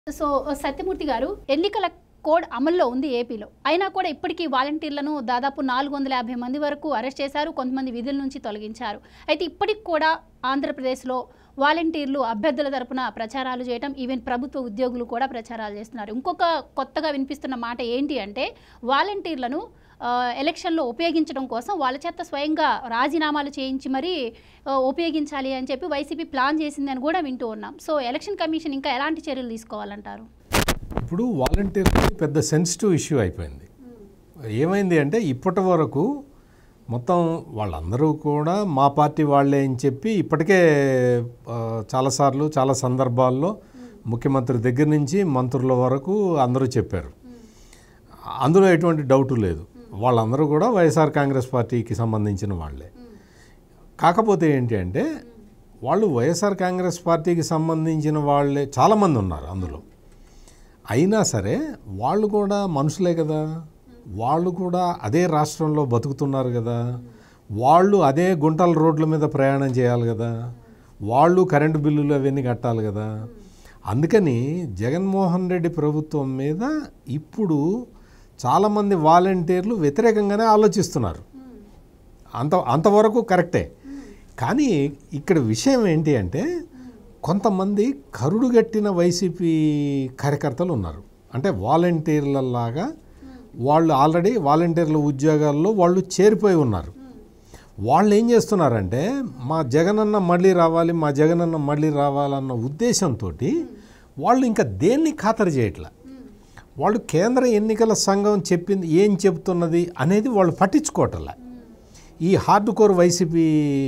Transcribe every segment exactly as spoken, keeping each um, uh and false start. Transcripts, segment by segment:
So Satyamurthy గారు ఎన్నికల code అమల్లో ఉంది ఏపీలో అయినా కూడా ఇప్పటికీ వాలంటీర్లను దాదాపు నాలుగు వందల యాభై మంది వరకు అరెస్ట్ చేశారు, కొంతమంది విధుల నుంచి తొలగించారు. అయితే ఇప్పటికి కూడా ఆంధ్రప్రదేశ్లో వాలంటీర్లు అభ్యర్థుల తరపున ప్రచారాలు చేయడం, ఈవెన్ ప్రభుత్వ ఉద్యోగులు కూడా ప్రచారాలు చేస్తున్నారు. ఇంకొక కొత్తగా వినిపిస్తున్న మాట ఏంటి అంటే వాలంటీర్లను ఎలక్షన్లో ఉపయోగించడం కోసం వాళ్ళ చేత స్వయంగా రాజీనామాలు చేయించి మరీ ఉపయోగించాలి అని చెప్పి వైసీపీ ప్లాన్ చేసిందని కూడా వింటూ ఉన్నాం. సో ఎలక్షన్ కమిషన్ ఇంకా ఎలాంటి చర్యలు తీసుకోవాలంటారు? ఇప్పుడు వాలంటీర్ పెద్ద సెన్సిటివ్ ఇష్యూ అయిపోయింది. ఏమైంది అంటే ఇప్పటి వరకు మొత్తం వాళ్ళందరూ కూడా మా పార్టీ వాళ్ళే అని చెప్పి ఇప్పటికే చాలాసార్లు చాలా సందర్భాల్లో ముఖ్యమంత్రి దగ్గర నుంచి మంత్రుల వరకు అందరూ చెప్పారు. అందులో ఎటువంటి డౌటు లేదు, వాళ్ళందరూ కూడా వైఎస్ఆర్ కాంగ్రెస్ పార్టీకి సంబంధించిన వాళ్ళే. కాకపోతే ఏంటి అంటే వాళ్ళు వైఎస్ఆర్ కాంగ్రెస్ పార్టీకి సంబంధించిన వాళ్ళే చాలామంది ఉన్నారు అందులో. అయినా సరే వాళ్ళు కూడా మనుషులే కదా, వాళ్ళు కూడా అదే రాష్ట్రంలో బతుకుతున్నారు కదా, వాళ్ళు అదే గుంటల రోడ్ల మీద ప్రయాణం చేయాలి కదా, వాళ్ళు కరెంటు బిల్లులు అవన్నీ కట్టాలి కదా. అందుకని జగన్మోహన్ రెడ్డి ప్రభుత్వం మీద ఇప్పుడు చాలామంది వాలంటీర్లు వ్యతిరేకంగానే ఆలోచిస్తున్నారు. అంత అంతవరకు కరెక్టే. కానీ ఇక్కడ విషయం ఏంటి అంటే కొంతమంది కరుడుగట్టిన వైసీపీ కార్యకర్తలు ఉన్నారు. అంటే వాలంటీర్లలాగా వాళ్ళు ఆల్రెడీ వాలంటీర్ల ఉద్యోగాల్లో వాళ్ళు చేరిపోయి ఉన్నారు. వాళ్ళు ఏం చేస్తున్నారంటే మా జగనన్న మళ్ళీ రావాలి, మా జగనన్న మళ్ళీ రావాలన్న ఉద్దేశంతో వాళ్ళు ఇంకా దేన్ని ఖాతరు చేయట్లా. వాళ్ళు కేంద్ర ఎన్నికల సంఘం చెప్పింది ఏం చెప్తున్నది అనేది వాళ్ళు పట్టించుకోవట్లే. ఈ హార్డ్ కోర్ వైసీపీ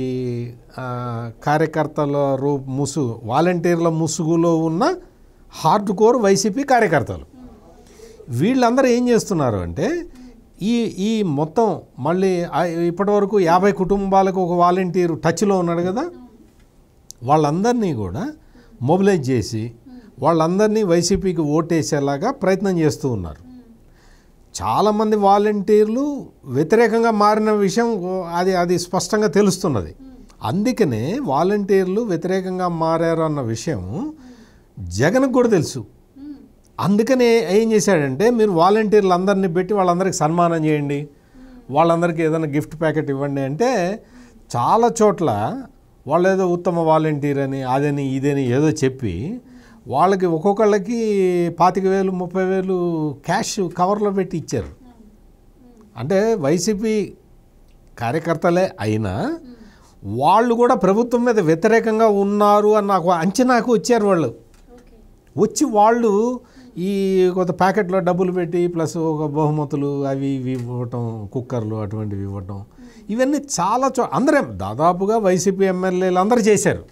కార్యకర్తల రూ ముసు వాలంటీర్ల ముసుగులో ఉన్న హార్డ్ కోర్ వైసీపీ కార్యకర్తలు వీళ్ళందరూ ఏం చేస్తున్నారు అంటే ఈ ఈ మొత్తం మళ్ళీ ఇప్పటివరకు యాభై కుటుంబాలకు ఒక వాలంటీరు టచ్లో ఉన్నాడు కదా, వాళ్ళందరినీ కూడా మొబిలైజ్ చేసి వాళ్ళందరినీ వైసీపీకి ఓటేసేలాగా ప్రయత్నం చేస్తూ ఉన్నారు. చాలామంది వాలంటీర్లు వ్యతిరేకంగా మారిన విషయం అది అది స్పష్టంగా తెలుస్తున్నది. అందుకనే వాలంటీర్లు వ్యతిరేకంగా మారారు అన్న విషయం జగన్కు కూడా తెలుసు. అందుకనే ఏం చేశాడంటే మీరు వాలంటీర్లు అందరినీ పెట్టి వాళ్ళందరికీ సన్మానం చేయండి, వాళ్ళందరికీ ఏదైనా గిఫ్ట్ ప్యాకెట్ ఇవ్వండి అంటే చాలా చోట్ల వాళ్ళు ఏదో ఉత్తమ వాలంటీర్ అని అదని ఇదని ఏదో చెప్పి వాళ్ళకి ఒక్కొక్కళ్ళకి పాతిక వేలు ముప్పై వేలు క్యాష్ కవర్లో పెట్టి ఇచ్చారు. అంటే వైసీపీ కార్యకర్తలే అయినా వాళ్ళు కూడా ప్రభుత్వం మీద వ్యతిరేకంగా ఉన్నారు అని నాకు అంచనాకు వచ్చారు. వాళ్ళు వచ్చి వాళ్ళు ఈ కొంత ప్యాకెట్లో డబ్బులు పెట్టి ప్లస్ ఒక బహుమతులు అవి ఇవి ఇవ్వటం, కుక్కర్లు అటువంటివి ఇవ్వటం, ఇవన్నీ చాలా చో అందరే దాదాపుగా వైసీపీ ఎమ్మెల్యేలు అందరూ చేశారు.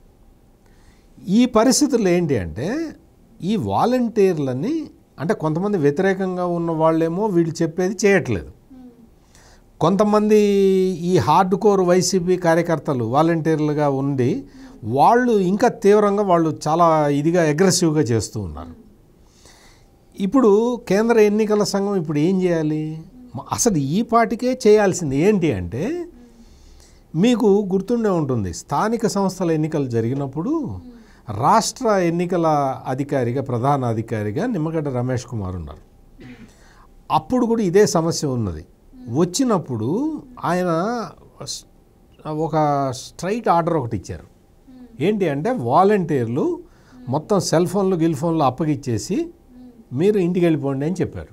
ఈ పరిస్థితులు ఏంటి అంటే ఈ వాలంటీర్లని అంటే కొంతమంది వ్యతిరేకంగా ఉన్న వాళ్ళేమో వీళ్ళు చెప్పేది చేయట్లేదు, కొంతమంది ఈ హార్డ్ కోర్ వైసీపీ కార్యకర్తలు వాలంటీర్లుగా ఉండి వాళ్ళు ఇంకా తీవ్రంగా వాళ్ళు చాలా ఇదిగా అగ్రెసివ్గా చేస్తూ ఉన్నారు. ఇప్పుడు కేంద్ర ఎన్నికల సంఘం ఇప్పుడు ఏం చేయాలి? అసలు ఈ పాటికే చేయాల్సింది ఏంటి అంటే మీకు గుర్తుండే ఉంటుంది, స్థానిక సంస్థల ఎన్నికలు జరిగినప్పుడు రాష్ట్ర ఎన్నికల అధికారిగా ప్రధాన అధికారిగా నిమ్మగడ్డ రమేష్ కుమార్ ఉన్నారు. అప్పుడు కూడా ఇదే సమస్య ఉన్నది. వచ్చినప్పుడు ఆయన ఒక స్ట్రైట్ ఆర్డర్ ఒకటి ఇచ్చారు. ఏంటి అంటే వాలంటీర్లు మొత్తం సెల్ ఫోన్లు గిల్ ఫోన్లు అప్పగిచ్చేసి మీరు ఇంటికి వెళ్ళిపోండి అని చెప్పారు.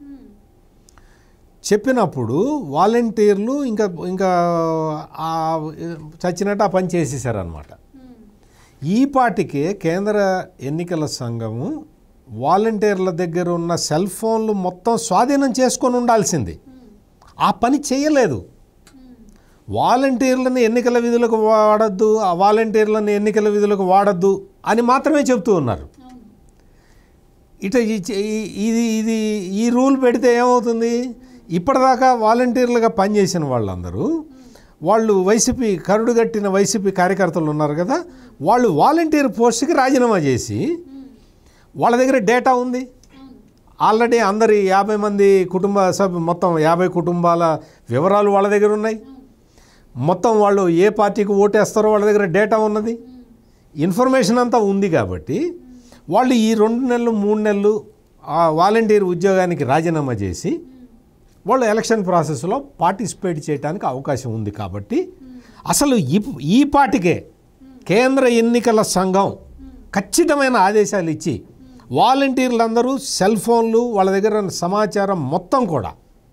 చెప్పినప్పుడు వాలంటీర్లు ఇంకా ఇంకా చచ్చినట్టు ఆ పని చేసేసారనమాట. ఈ పాటికే కేంద్ర ఎన్నికల సంఘము వాలంటీర్ల దగ్గర ఉన్న సెల్ ఫోన్లు మొత్తం స్వాధీనం చేసుకొని ఉండాల్సింది. ఆ పని చేయలేదు. వాలంటీర్లను ఎన్నికల విధులకు వాడద్దు, ఆ వాలంటీర్లను ఎన్నికల విధులకు వాడద్దు అని మాత్రమే చెప్తూ ఉన్నారు. ఇట ఇది ఇది ఈ రూల్ పెడితే ఏమవుతుంది? ఇప్పటిదాకా వాలంటీర్లుగా పనిచేసిన వాళ్ళందరూ వాళ్ళు వైసీపీ కరుడుగట్టిన వైసీపీ కార్యకర్తలు ఉన్నారు కదా, వాళ్ళు వాలంటీర్ పోస్ట్కి రాజీనామా చేసి వాళ్ళ దగ్గర డేటా ఉంది ఆల్రెడీ, అందరి యాభై మంది కుటుంబ సభ్యు మొత్తం యాభై కుటుంబాల వివరాలు వాళ్ళ దగ్గర ఉన్నాయి, మొత్తం వాళ్ళు ఏ పార్టీకి ఓటేస్తారో వాళ్ళ దగ్గర డేటా ఉన్నది, ఇన్ఫర్మేషన్ అంతా ఉంది. కాబట్టి వాళ్ళు ఈ రెండు నెలలు మూడు నెలలు ఆ వాలంటీర్ ఉద్యోగానికి రాజీనామా చేసి వాళ్ళు ఎలక్షన్ ప్రాసెస్లో పార్టిసిపేట్ చేయడానికి అవకాశం ఉంది. కాబట్టి అసలు ఈ ఈ పాటికే కేంద్ర ఎన్నికల సంఘం ఖచ్చితమైన ఆదేశాలు ఇచ్చి వాలంటీర్లందరూ సెల్ ఫోన్లు వాళ్ళ దగ్గర సమాచారం మొత్తం కూడా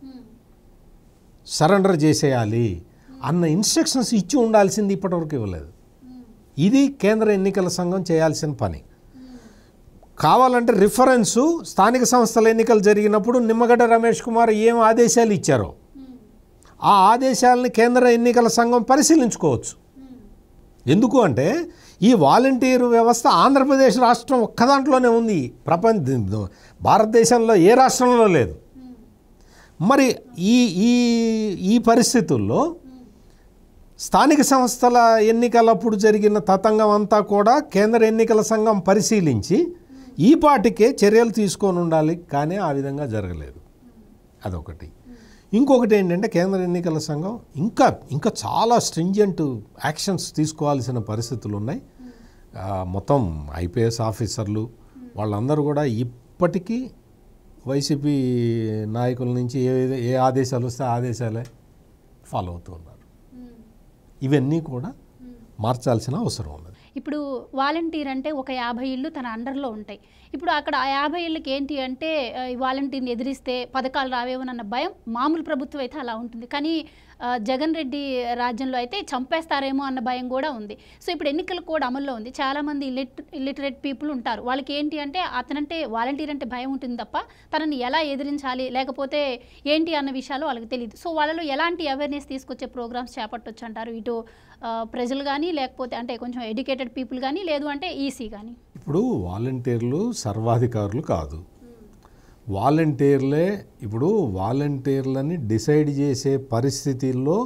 సరెండర్ చేసేయాలి అన్న ఇన్స్ట్రక్షన్స్ ఇచ్చి ఉండాల్సింది ఇప్పటివరకు ఇవ్వలేదు. ఇది కేంద్ర ఎన్నికల సంఘం చేయాల్సిన పని. కావాలంటే రిఫరెన్సు స్థానిక సంస్థల ఎన్నికలు జరిగినప్పుడు నిమ్మగడ్డ రమేష్ కుమార్ ఏం ఆదేశాలు ఇచ్చారో ఆ ఆదేశాలని కేంద్ర ఎన్నికల సంఘం పరిశీలించుకోవచ్చు. ఎందుకు అంటే ఈ వాలంటీరు వ్యవస్థ ఆంధ్రప్రదేశ్ రాష్ట్రం ఒక్కదాంట్లోనే ఉంది, ప్రపంచ భారతదేశంలో ఏ రాష్ట్రంలో లేదు. మరి ఈ ఈ ఈ పరిస్థితుల్లో స్థానిక సంస్థల ఎన్నికలప్పుడు జరిగిన తతంగం అంతా కూడా కేంద్ర ఎన్నికల సంఘం పరిశీలించి ఈ పాటికే చర్యలు తీసుకొని ఉండాలి, కానీ ఆ విధంగా జరగలేదు. అదొకటి. ఇంకొకటి ఏంటంటే కేంద్ర ఎన్నికల సంఘం ఇంకా ఇంకా చాలా స్ట్రింజెంట్ యాక్షన్స్ తీసుకోవాల్సిన పరిస్థితులు ఉన్నాయి. మొత్తం ఐపీఎస్ ఆఫీసర్లు వాళ్ళందరూ కూడా ఇప్పటికీ వైసీపీ నాయకుల నుంచి ఏ ఏ ఆదేశాలు వస్తే ఆదేశాలే ఫాలో అవుతూ ఉన్నారు. ఇవన్నీ కూడా మార్చాల్సిన అవసరం ఉన్నది. ఇప్పుడు వాలంటీర్ అంటే ఒక యాభై ఇళ్ళు తన అండర్లో ఉంటాయి. ఇప్పుడు అక్కడ ఆ యాభై ఇళ్ళకి ఏంటి అంటే ఈ వాలంటీర్ని ఎదిరిస్తే పథకాలు రావేమోనన్న భయం మామూలు ప్రభుత్వం అయితే అలా ఉంటుంది. కానీ జగన్ రెడ్డి రాజ్యంలో అయితే చంపేస్తారేమో అన్న భయం కూడా ఉంది. సో ఇప్పుడు ఎన్నికల కోడ్ అమల్లో ఉంది. చాలామంది ఇల్లిట్ ఇల్లిటరేట్ పీపుల్ ఉంటారు. వాళ్ళకి ఏంటి అంటే అతనంటే వాలంటీర్ అంటే భయం ఉంటుంది తప్ప తనని ఎలా ఎదిరించాలి లేకపోతే ఏంటి అన్న విషయాలు వాళ్ళకి తెలియదు. సో వాళ్ళలో ఎలాంటి అవేర్నెస్ తీసుకొచ్చే ప్రోగ్రామ్స్ చేపట్టొచ్చు అంటారు? ఇటు ప్రజలు కానీ లేకపోతే అంటే కొంచెం ఎడ్యుకేటెడ్ పీపుల్ కానీ లేదు అంటే ఈసీ కానీ. ఇప్పుడు వాలంటీర్లు సర్వాధికారులు కాదు. వాలంటీర్లే ఇప్పుడు వాలంటీర్లని డిసైడ్ చేసే పరిస్థితుల్లో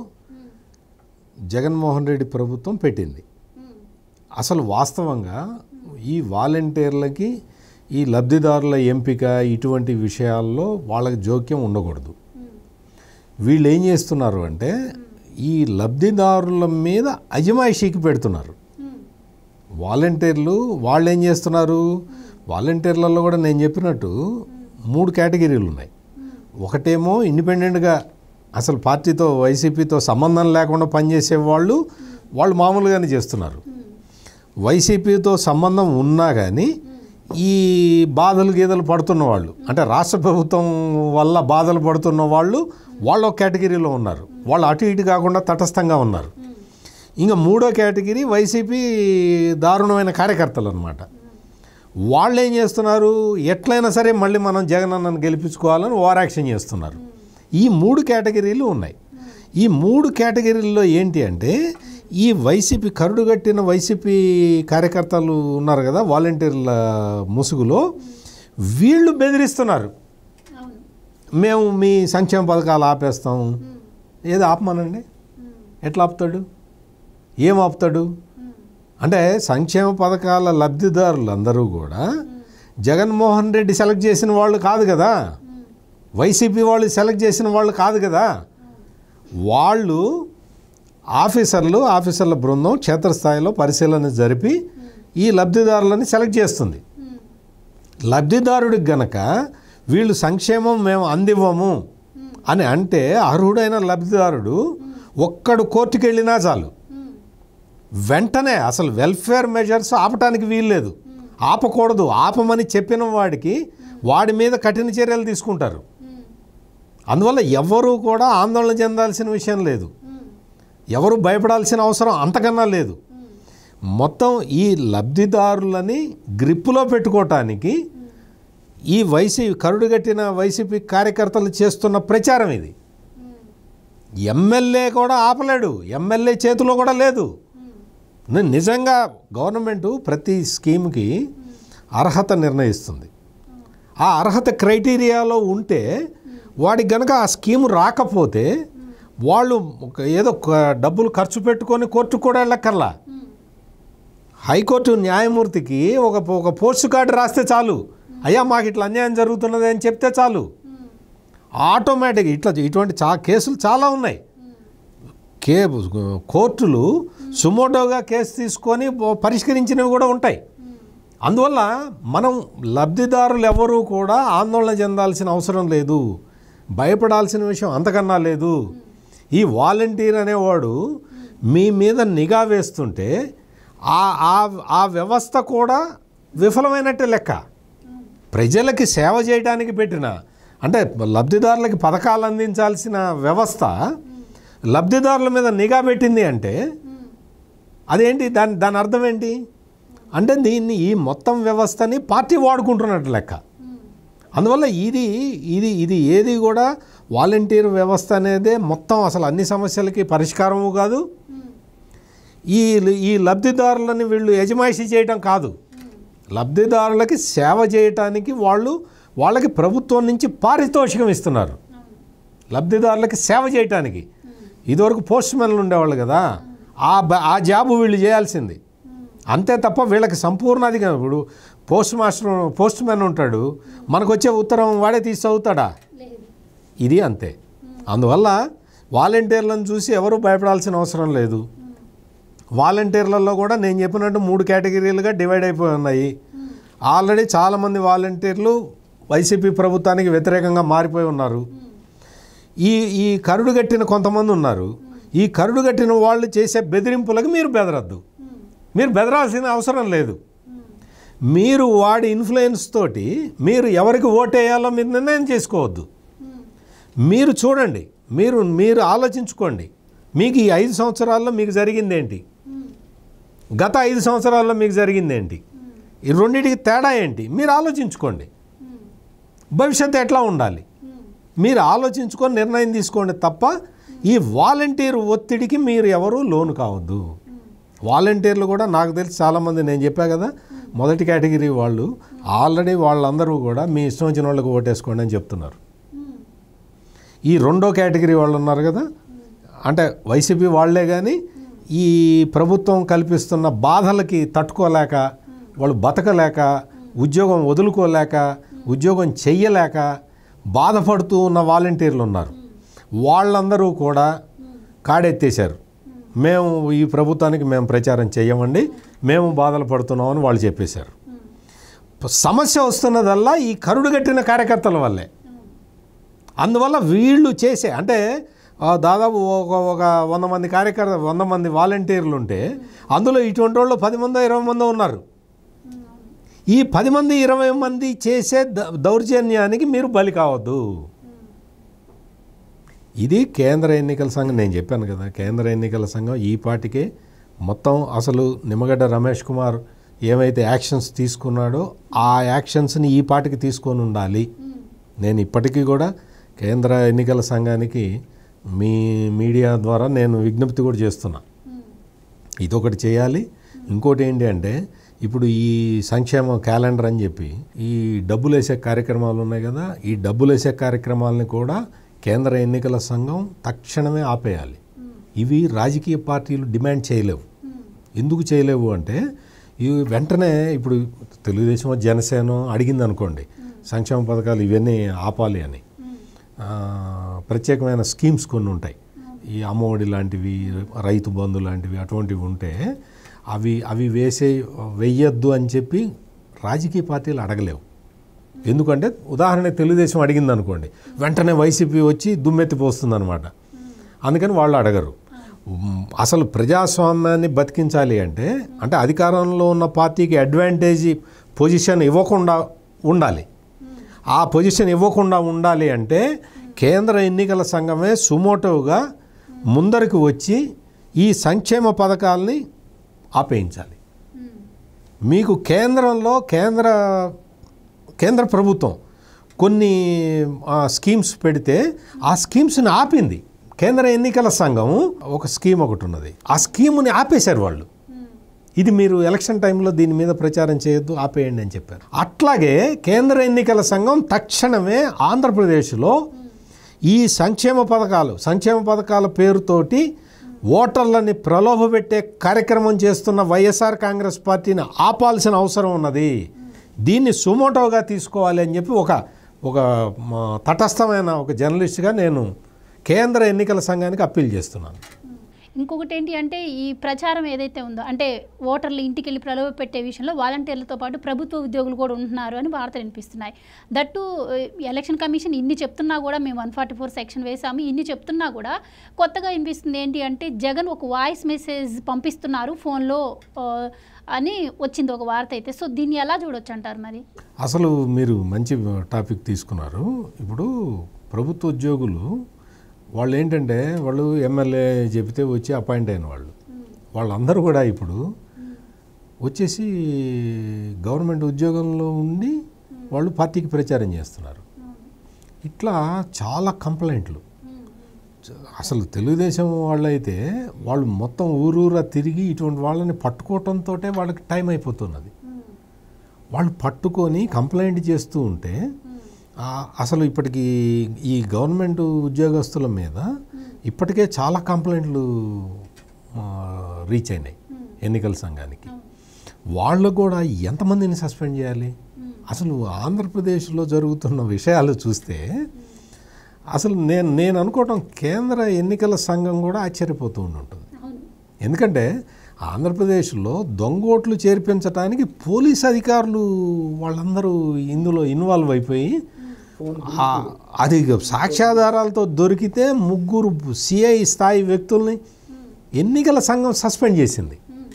జగన్మోహన్ రెడ్డి ప్రభుత్వం పెట్టింది. అసలు వాస్తవంగా ఈ వాలంటీర్లకి ఈ లబ్ధిదారుల ఎంపిక ఇటువంటి విషయాల్లో వాళ్ళకి జోక్యం ఉండకూడదు. వీళ్ళు ఏం చేస్తున్నారు అంటే ఈ లబ్ధిదారుల మీద అజమాయిషీకి పెడుతున్నారు. వాలంటీర్లు వాళ్ళు ఏం చేస్తున్నారు, వాలంటీర్లలో కూడా నేను చెప్పినట్టు మూడు కేటగిరీలు ఉన్నాయి. ఒకటేమో ఇండిపెండెంట్గా అసలు పార్టీతో వైసీపీతో సంబంధం లేకుండా పనిచేసే వాళ్ళు వాళ్ళు మామూలుగానే చేస్తున్నారు. వైసీపీతో సంబంధం ఉన్నా కానీ ఈ బాధలు గీదలు పడుతున్న వాళ్ళు అంటే రాష్ట్ర ప్రభుత్వం వల్ల బాధలు పడుతున్న వాళ్ళు వాళ్ళు ఒక కేటగిరీలో ఉన్నారు. వాళ్ళు అటు ఇటు కాకుండా తటస్థంగా ఉన్నారు. ఇంకా మూడో కేటగిరీ వైసీపీ దారుణమైన కార్యకర్తలు అన్నమాట. వాళ్ళు ఏం చేస్తున్నారు, ఎట్లయినా సరే మళ్ళీ మనం జగన్ అన్నను గెలిపించుకోవాలని ఓవర్ యాక్షన్ చేస్తున్నారు. ఈ మూడు కేటగిరీలు ఉన్నాయి. ఈ మూడు కేటగిరీల్లో ఏంటి అంటే ఈ వైసీపీ కరుడుగట్టిన వైసీపీ కార్యకర్తలు ఉన్నారు కదా వాలంటీర్ల ముసుగులో వీళ్ళు బెదిరిస్తున్నారు. మేము మీ సంక్షేమ పథకాలు ఆపేస్తాం. ఏది ఆపమనండి, ఎట్లా ఆపుతాడు, ఏం ఆపుతాడు? అంటే సంక్షేమ పథకాల లబ్ధిదారులు అందరూ కూడా జగన్మోహన్ రెడ్డి సెలెక్ట్ చేసిన వాళ్ళు కాదు కదా, వైసీపీ వాళ్ళు సెలెక్ట్ చేసిన వాళ్ళు కాదు కదా. వాళ్ళు ఆఫీసర్లు ఆఫీసర్ల బృందం క్షేత్రస్థాయిలో పరిశీలన జరిపి ఈ లబ్ధిదారులని సెలెక్ట్ చేస్తుంది. లబ్ధిదారుడికి గనక వీళ్ళు సంక్షేమం మేము అందివ్వము అని అంటే అర్హుడైన లబ్ధిదారుడు ఒక్కడు కోర్టుకు వెళ్ళినా చాలు, వెంటనే అసలు వెల్ఫేర్ మెజర్స్ ఆపటానికి వీల్లేదు, ఆపకూడదు. ఆపమని చెప్పిన వాడికి వాడి మీద కఠిన చర్యలు తీసుకుంటారు. అందువల్ల ఎవరు కూడా ఆందోళన చెందాల్సిన విషయం లేదు, ఎవరు భయపడాల్సిన అవసరం అంతకన్నా లేదు. మొత్తం ఈ లబ్ధిదారులని గ్రిప్పులో పెట్టుకోవటానికి ఈ వైసీపీ కరుడుగట్టిన వైసీపీ కార్యకర్తలు చేస్తున్న ప్రచారం ఇది. ఎమ్మెల్యే కూడా ఆపలేడు, ఎమ్మెల్యే చేతిలో కూడా లేదు. నిజంగా గవర్నమెంటు ప్రతి స్కీమ్కి అర్హత నిర్ణయిస్తుంది. ఆ అర్హత క్రైటీరియాలో ఉంటే వాడికి గనక ఆ స్కీము రాకపోతే వాళ్ళు ఏదో డబ్బులు ఖర్చు పెట్టుకొని కోర్టుకు కూడా వెళ్ళక్కర్లా. హైకోర్టు న్యాయమూర్తికి ఒక ఒక పోస్ట్ కార్డు రాస్తే చాలు, అయ్యా మాకు ఇట్లా అన్యాయం జరుగుతున్నది అని చెప్తే చాలు, ఆటోమేటిక్గా ఇట్లా ఇటువంటి చా కేసులు చాలా ఉన్నాయి. కే కోర్టులు సుమోటోగా కేసు తీసుకొని పరిష్కరించినవి కూడా ఉంటాయి. అందువల్ల మనం లబ్ధిదారులు ఎవరూ కూడా ఆందోళన చెందాల్సిన అవసరం లేదు, భయపడాల్సిన విషయం అంతకన్నా లేదు. ఈ వాలంటీర్ అనేవాడు మీ మీద నిఘా వేస్తుంటే ఆ ఆ వ్యవస్థ కూడా విఫలమైనట్టే లెక్క. ప్రజలకి సేవ చేయడానికి పెట్టిన అంటే లబ్ధిదారులకి పథకాలు అందించాల్సిన వ్యవస్థ లబ్ధిదారుల మీద నిఘా పెట్టింది అంటే అదేంటి? దాని దాని అర్థం ఏంటి అంటే దీన్ని ఈ మొత్తం వ్యవస్థని పార్టీ వాడుకుంటున్నట్టు లెక్క. అందువల్ల ఇది ఇది ఇది ఏది కూడా వాలంటీర్ వ్యవస్థ అనేదే మొత్తం అసలు అన్ని సమస్యలకి పరిష్కారము కాదు. ఈ ఈ లబ్ధిదారులని వీళ్ళు యజమాయిషి చేయటం కాదు, లబ్ధిదారులకి సేవ చేయటానికి వాళ్ళు వాళ్ళకి ప్రభుత్వం నుంచి పారితోషికం ఇస్తున్నారు. లబ్ధిదారులకి సేవ చేయటానికి ఇదివరకు పోస్ట్ మ్యాన్లు ఉండేవాళ్ళు కదా, ఆ ఆ జాబు వీళ్ళు చేయాల్సింది అంతే తప్ప వీళ్ళకి సంపూర్ణాధికారం. ఇప్పుడు పోస్ట్ మాస్టర్ పోస్ట్ మ్యాన్ ఉంటాడు, మనకు వచ్చే ఉత్తరం వాడే తీసి చదువుతాడా? ఇది అంతే. అందువల్ల వాలంటీర్లను చూసి ఎవరు భయపడాల్సిన అవసరం లేదు. వాలంటీర్లలో కూడా నేను చెప్పినట్టు మూడు కేటగిరీలుగా డివైడ్ అయిపోయి ఉన్నాయి. ఆల్రెడీ చాలామంది వాలంటీర్లు వైసీపీ ప్రభుత్వానికి వ్యతిరేకంగా మారిపోయి ఉన్నారు. ఈ ఈ కరుడు కట్టిన కొంతమంది ఉన్నారు. ఈ కరుడు కట్టిన వాళ్ళు చేసే బెదిరింపులకు మీరు బెదరద్దు, మీరు బెదరాల్సిన అవసరం లేదు. మీరు వాడి ఇన్ఫ్లుయెన్స్ తోటి మీరు ఎవరికి ఓటేయాలో మీరు నిర్ణయం చేసుకోవద్దు. మీరు చూడండి, మీరు మీరు ఆలోచించుకోండి, మీకు ఈ ఐదు సంవత్సరాల్లో మీకు జరిగింది ఏంటి, గత ఐదు సంవత్సరాల్లో మీకు జరిగింది ఏంటి, ఈ రెండింటికి తేడా ఏంటి మీరు ఆలోచించుకోండి. భవిష్యత్తు ఎట్లా ఉండాలి మీరు ఆలోచించుకొని నిర్ణయం తీసుకోండి తప్ప ఈ వాలంటీర్ ఒత్తిడికి మీరు ఎవరు లోను కావద్దు. వాలంటీర్లు కూడా నాకు తెలిసి చాలామంది నేను చెప్పా కదా మొదటి కేటగిరీ వాళ్ళు ఆల్రెడీ వాళ్ళందరూ కూడా మీ ఇష్టం వచ్చిన వాళ్ళకి ఓటేసుకోండి అని చెప్తున్నారు. ఈ రెండో కేటగిరీ వాళ్ళు ఉన్నారు కదా, అంటే వైసీపీ వాళ్ళే కానీ ఈ ప్రభుత్వం కల్పిస్తున్న బాధలకి తట్టుకోలేక వాళ్ళు బతకలేక ఉద్యోగం వదులుకోలేక ఉద్యోగం చెయ్యలేక బాధపడుతూ ఉన్న వాలంటీర్లు ఉన్నారు. వాళ్ళందరూ కూడా కాడెత్తేశారు, మేము ఈ ప్రభుత్వానికి మేము ప్రచారం చేయమండి, మేము బాధలు పడుతున్నామని వాళ్ళు చెప్పేశారు. సమస్య వస్తున్నదల్లా ఈ కరుడుగట్టిన కార్యకర్తల వల్లే. అందువల్ల వీళ్ళు చేసే అంటే దాదాపు ఒక ఒక వంద మంది కార్యకర్త వంద మంది వాలంటీర్లు ఉంటే అందులో ఇటువంటి వాళ్ళు పది మందో ఇరవై మందో ఉన్నారు. ఈ పది మంది ఇరవై మంది చేసే దౌర్జన్యానికి మీరు బలి కావద్దు. ఇది కేంద్ర ఎన్నికల సంఘం, నేను చెప్పాను కదా కేంద్ర ఎన్నికల సంఘం ఈ పాటికే మొత్తం అసలు నిమ్మగడ్డ రమేష్ కుమార్ ఏమైతే యాక్షన్స్ తీసుకున్నాడో ఆ యాక్షన్స్ని ఈ పాటికి తీసుకొని ఉండాలి. నేను ఇప్పటికీ కూడా కేంద్ర ఎన్నికల సంఘానికి మీ మీడియా ద్వారా నేను విజ్ఞప్తి కూడా చేస్తున్నా, ఇదొకటి చేయాలి. ఇంకోటి ఏంటి అంటే ఇప్పుడు ఈ సంక్షేమ క్యాలెండర్ అని చెప్పి ఈ డబ్బులు వేసే కార్యక్రమాలు ఉన్నాయి కదా, ఈ డబ్బులు వేసే కార్యక్రమాలని కూడా కేంద్ర ఎన్నికల సంఘం తక్షణమే ఆపేయాలి. ఇవి రాజకీయ పార్టీలు డిమాండ్ చేయలేవు. ఎందుకు చేయలేవు అంటే ఇవి వెంటనే ఇప్పుడు తెలుగుదేశం జనసేన అడిగింది అనుకోండి సంక్షేమ పథకాలు ఇవన్నీ ఆపాలి అని, ప్రత్యేకమైన స్కీమ్స్ కొన్ని ఉంటాయి, ఈ అమ్మఒడి లాంటివి రైతు బంధు లాంటివి అటువంటివి ఉంటే అవి అవి వేసే వెయ్యొద్దు అని చెప్పి రాజకీయ పార్టీలు అడగలేవు. ఎందుకంటే ఉదాహరణ తెలుగుదేశం అడిగింది అనుకోండి వెంటనే వైసీపీ వచ్చి దుమ్మెత్తిపోస్తుంది అనమాట. అందుకని వాళ్ళు అడగరు. అసలు ప్రజాస్వామ్యాన్ని బతికించాలి అంటే అంటే అధికారంలో ఉన్న పార్టీకి అడ్వాంటేజ్ పొజిషన్ ఇవ్వకుండా ఉండాలి. ఆ పొజిషన్ ఇవ్వకుండా ఉండాలి అంటే కేంద్ర ఎన్నికల సంఘమే సుమోటోగా ముందరికి వచ్చి ఈ సంక్షేమ పథకాలని ఆపేయించాలి. మీకు కేంద్రంలో కేంద్ర కేంద్ర ప్రభుత్వం కొన్ని స్కీమ్స్ పెడితే ఆ స్కీమ్స్ని ఆపింది కేంద్ర ఎన్నికల సంఘం. ఒక స్కీమ్ ఒకటి ఉన్నది, ఆ స్కీముని ఆపేశారు వాళ్ళు. ఇది మీరు ఎలక్షన్ టైంలో దీని మీద ప్రచారం చేయొద్దు, ఆపేయండి అని చెప్పారు. అట్లాగే కేంద్ర ఎన్నికల సంఘం తక్షణమే ఆంధ్రప్రదేశ్లో ఈ సంక్షేమ పథకాలు సంక్షేమ పథకాల పేరుతోటి ఓటర్లని ప్రలోభపెట్టే కార్యక్రమం చేస్తున్న వైఎస్ఆర్ కాంగ్రెస్ పార్టీని ఆపాల్సిన అవసరం ఉన్నది. దీన్ని సుమోటోగా తీసుకోవాలి అని చెప్పి ఒక ఒక తటస్థమైన ఒక జర్నలిస్ట్గా నేను కేంద్ర ఎన్నికల సంఘానికి అప్పీల్ చేస్తున్నాను. ఇంకొకటి ఏంటి అంటే ఈ ప్రచారం ఏదైతే ఉందో అంటే ఓటర్లు ఇంటికి వెళ్ళి ప్రలోభ పెట్టే విషయంలో వాలంటీర్లతో పాటు ప్రభుత్వ ఉద్యోగులు కూడా ఉంటున్నారు అని వార్తలు వినిపిస్తున్నాయి. దట్టు ఎలక్షన్ కమిషన్ ఇన్ని చెప్తున్నా కూడా మేము వన్ ఫార్టీ ఫోర్ సెక్షన్ వేసాము ఇన్ని చెప్తున్నా కూడా కొత్తగా వినిపిస్తుంది ఏంటి అంటే జగన్ ఒక వాయిస్ మెసేజ్ పంపిస్తున్నారు ఫోన్లో అని వచ్చింది ఒక వార్త అయితే. సో దీన్ని ఎలా చూడొచ్చు అంటారు మరి? అసలు మీరు మంచి టాపిక్ తీసుకున్నారు. ఇప్పుడు ప్రభుత్వ ఉద్యోగులు వాళ్ళు ఏంటంటే వాళ్ళు ఎమ్మెల్యే చెబితే వచ్చి అపాయింట్ అయిన వాళ్ళు వాళ్ళందరూ కూడా ఇప్పుడు వచ్చేసి గవర్నమెంట్ ఉద్యోగంలో ఉండి వాళ్ళు పార్టీకి ప్రచారం చేస్తున్నారు. ఇట్లా చాలా కంప్లైంట్లు. అసలు తెలుగుదేశం వాళ్ళు అయితే వాళ్ళు మొత్తం ఊరూరా తిరిగి ఇటువంటి వాళ్ళని పట్టుకోవటంతో వాళ్ళకి టైం అయిపోతున్నది. వాళ్ళు పట్టుకొని కంప్లైంట్ చేస్తూ ఉంటే అసలు ఇప్పటికీ ఈ గవర్నమెంట్ ఉద్యోగస్తుల మీద ఇప్పటికే చాలా కంప్లైంట్లు రీచ్ అయినాయి ఎన్నికల సంఘానికి. వాళ్ళు కూడా ఎంతమందిని సస్పెండ్ చేయాలి? అసలు ఆంధ్రప్రదేశ్లో జరుగుతున్న విషయాలు చూస్తే అసలు నేను నేను అనుకోవటం కేంద్ర ఎన్నికల సంఘం కూడా ఆశ్చర్యపోతూ ఉంటుంది. ఎందుకంటే ఆంధ్రప్రదేశ్లో దొంగోట్లు చేర్పించడానికి పోలీస్ అధికారులు వాళ్ళందరూ ఇందులో ఇన్వాల్వ్ అయిపోయి అది సాక్ష్యాధారాలతో దొరికితే ముగ్గురు సిఐ స్థాయి వ్యక్తుల్ని ఎన్నికల సంఘం సస్పెండ్ చేసింది.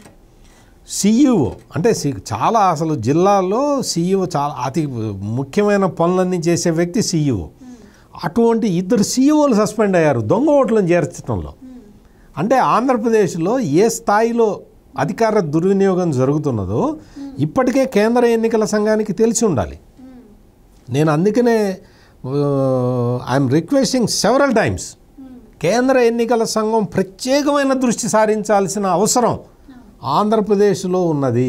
సిఇఓ అంటే చాలా అసలు జిల్లాలో సిఇఓ చాలా అతి ముఖ్యమైన పనులన్నీ చేసే వ్యక్తి సిఇఓ. అటువంటి ఇద్దరు సిఇఓలు సస్పెండ్ అయ్యారు దొంగ ఓట్లను చేర్చడంలో. అంటే ఆంధ్రప్రదేశ్లో ఏ స్థాయిలో అధికార దుర్వినియోగం జరుగుతున్నదో ఇప్పటికే కేంద్ర ఎన్నికల సంఘానికి తెలిసి ఉండాలి. నేను అందుకనే ఐఎమ్ రిక్వెస్టింగ్ సెవరల్ టైమ్స్ కేంద్ర ఎన్నికల సంఘం ప్రత్యేకమైన దృష్టి సారించాల్సిన అవసరం ఆంధ్రప్రదేశ్లో ఉన్నది.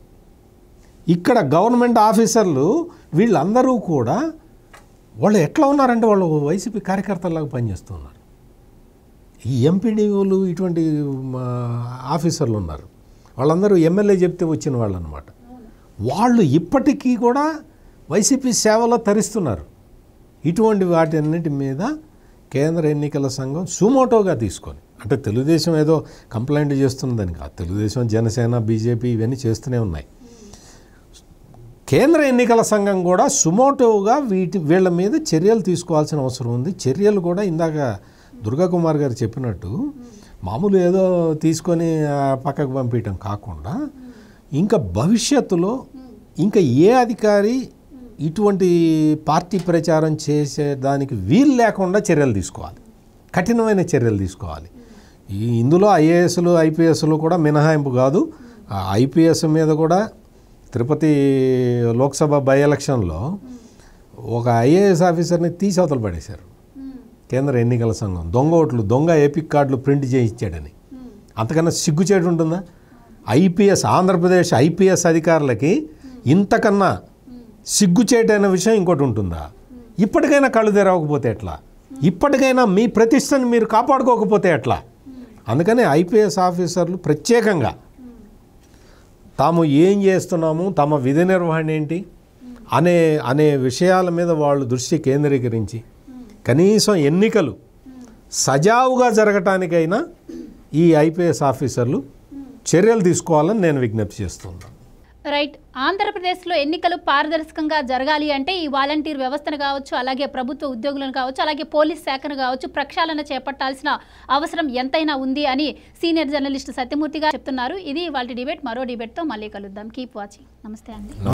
ఇక్కడ గవర్నమెంట్ ఆఫీసర్లు వీళ్ళందరూ కూడా వాళ్ళు ఎట్లా ఉన్నారంటే వాళ్ళు వైసీపీ కార్యకర్తలాగా పనిచేస్తున్నారు. ఈ ఎంపీడీఓలు ఇటువంటి ఆఫీసర్లు ఉన్నారు వాళ్ళందరూ ఎమ్మెల్యే చెప్తే వచ్చిన వాళ్ళు అనమాట. వాళ్ళు ఇప్పటికీ కూడా వైసీపీ సేవలో తరిస్తున్నారు. ఇటువంటి వాటి అన్నిటి మీద కేంద్ర ఎన్నికల సంఘం సుమోటోగా తీసుకొని అంటే తెలుగుదేశం ఏదో కంప్లైంట్ చేస్తున్నదని కాదు, తెలుగుదేశం జనసేన బీజేపీ ఇవన్నీ చేస్తూనే ఉన్నాయి. కేంద్ర ఎన్నికల సంఘం కూడా సుమోటోగా వీటి వీళ్ళ మీద చర్యలు తీసుకోవాల్సిన అవసరం ఉంది. చర్యలు కూడా ఇందాక దుర్గా కుమార్ గారు చెప్పినట్టు మామూలు ఏదో తీసుకొని పక్కకు పంపించడం కాకుండా ఇంకా భవిష్యత్తులో ఇంకా ఏ అధికారి ఇటువంటి పార్టీ ప్రచారం చేసేదానికి వీలు లేకుండా చర్యలు తీసుకోవాలి, కఠినమైన చర్యలు తీసుకోవాలి. ఈ ఇందులో ఐఏఎస్లు ఐపీఎస్లు కూడా మినహాయింపు కాదు. ఐపీఎస్ మీద కూడా తిరుపతి లోక్సభ బై ఎలక్షన్లో ఒక ఐఏఎస్ ఆఫీసర్ని తీసి అవతల పడేశారు కేంద్ర ఎన్నికల సంఘం. దొంగ ఓట్లు దొంగ ఎపిక్ కార్డులు ప్రింట్ చేయించాడని. అంతకన్నా సిగ్గుచేటు ఉంటుందా? ఐపీఎస్ ఆంధ్రప్రదేశ్ ఐపీఎస్ అధికారులకి ఇంతకన్నా సిగ్గుచేటైన విషయం ఇంకోటి ఉంటుందా? ఇప్పటికైనా కళ్ళు తెరవకపోతే ఎట్లా? ఇప్పటికైనా మీ ప్రతిష్టను మీరు కాపాడుకోకపోతే ఎట్లా? అందుకని ఐపీఎస్ ఆఫీసర్లు ప్రత్యేకంగా తాము ఏం చేస్తున్నాము, తమ విధి నిర్వహణ ఏంటి అనే అనే విషయాల మీద వాళ్ళు దృష్టి కేంద్రీకరించి కనీసం ఎన్నికలు సజావుగా జరగటానికైనా ఈ ఐపీఎస్ ఆఫీసర్లు చర్యలు తీసుకోవాలని నేను విజ్ఞప్తి చేస్తున్నాను. రైట్. ఆంధ్రప్రదేశ్లో ఎన్నికలు పారదర్శకంగా జరగాలి అంటే ఈ వాలంటీర్ వ్యవస్థను కావచ్చు, అలాగే ప్రభుత్వ ఉద్యోగులను కావచ్చు, అలాగే పోలీస్ శాఖను కావచ్చు ప్రక్షాళన చేపట్టాల్సిన అవసరం ఎంతైనా ఉంది అని సీనియర్ జర్నలిస్ట్ సత్యమూర్తి గారు చెప్తున్నారు. ఇది వాళ్ళ డిబేట్. మరో డిబేట్తో మళ్ళీ కలుద్దాం. Keep watching. నమస్తే అండి.